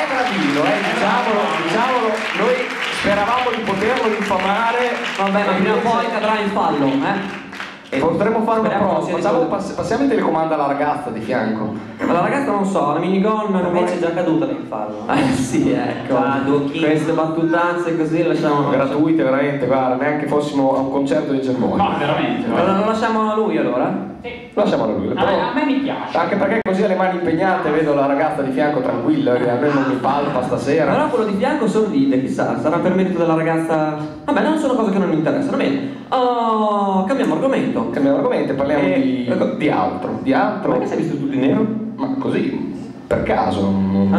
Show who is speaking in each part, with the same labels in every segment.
Speaker 1: gradino, diciamolo, noi speravamo di poterlo infamare.
Speaker 2: Vabbè, ma prima o poi cadrà in fallo,
Speaker 1: E potremmo fare una
Speaker 2: speriamo
Speaker 1: prova,
Speaker 2: sia
Speaker 1: passiamo in telecomando alla ragazza di fianco.
Speaker 2: Ma la ragazza non so, la minigun
Speaker 3: Invece è già caduta nel fallo.
Speaker 2: sì, ecco. Queste battutazze così le lasciamo.
Speaker 1: Gratuite, veramente, guarda, neanche fossimo a un concerto di Germoglia.
Speaker 4: No, veramente.
Speaker 2: Lo lasciamo a lui allora?
Speaker 4: Sì.
Speaker 1: Lasciamo a lui.
Speaker 4: A me mi piace.
Speaker 1: Anche perché così ha le mani impegnate, vedo la ragazza di fianco tranquilla, che a me non mi palpa stasera.
Speaker 2: Però quello di fianco sorride, chissà, sarà per merito della ragazza. Vabbè, non sono cose che non mi interessano, bene. Oh, cambiamo argomento.
Speaker 1: Cambiamo argomento, parliamo di altro. Di altro.
Speaker 2: Ma che sei visto tutto in nero?
Speaker 1: Ma così, per caso.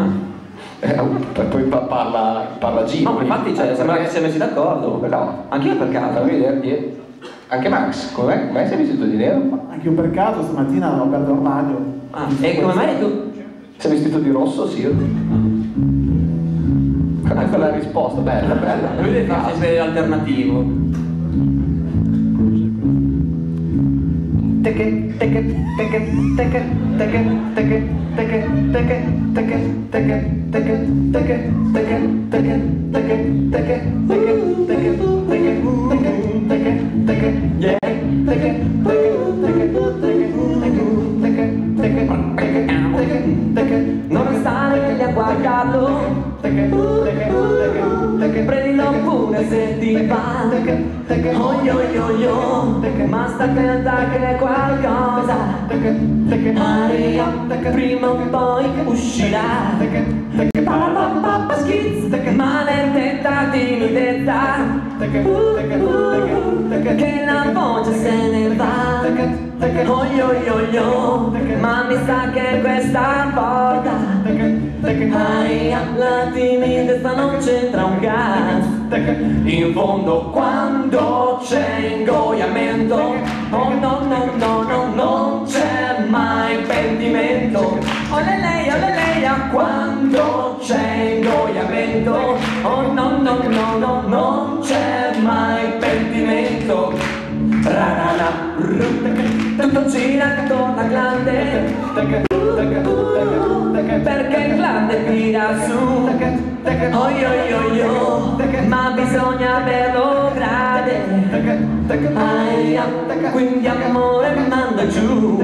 Speaker 1: Poi parla Gino.
Speaker 2: No, ma infatti sembra che si sia messi d'accordo.
Speaker 1: No.
Speaker 2: Anch'io per caso.
Speaker 1: Fammi vedere. Anche Max, com'è? Mai sei vestito di nero?
Speaker 5: Anche io per caso stamattina ho aperto l'armadio.
Speaker 2: E come mai tu?
Speaker 1: Sei vestito di rosso? Sì. Questa è la risposta, bella.
Speaker 2: Lui deve fare sempre l'alternativo. Non restare lì a guardarlo, prendilo pure se ti va. Oh yo yo yo, ma sta cantando che è qualcosa. Aria, prima o poi uscirà. Papà schizz, maledetta timidezza. Che la voce se ne va. Oh yo yo yo, ma mi sa che questa volta aia, la timidezza non c'entra un cazzo. In fondo quando c'è ingoiamento, oh no no no no, non c'è mai pentimento. Oh le leia, quando c'è ingoiamento, oh no no no no, non c'è mai pentimento. Tutto gira che torna grande, perché il grande tira su. Oh yo yo yo, ma bisogna averlo grande. Aia, quindi amore manda giù.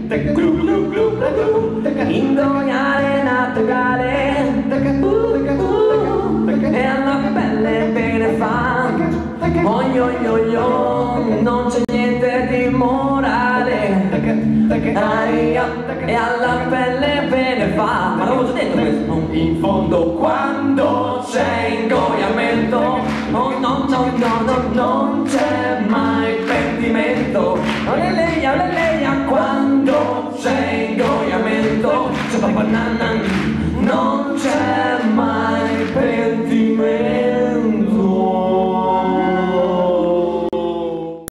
Speaker 2: Ingoiare naturale, e alla pelle bene fa. Oh yo yo yo, non c'è niente di morale. Aia, e alla pelle bene fa. Ma l'avevo già detto questo. In fondo quando c'è ingoiamento, oh no no no no, non c'è mai pentimento. Oh le leia, quando c'è ingoiamento, c'è banana.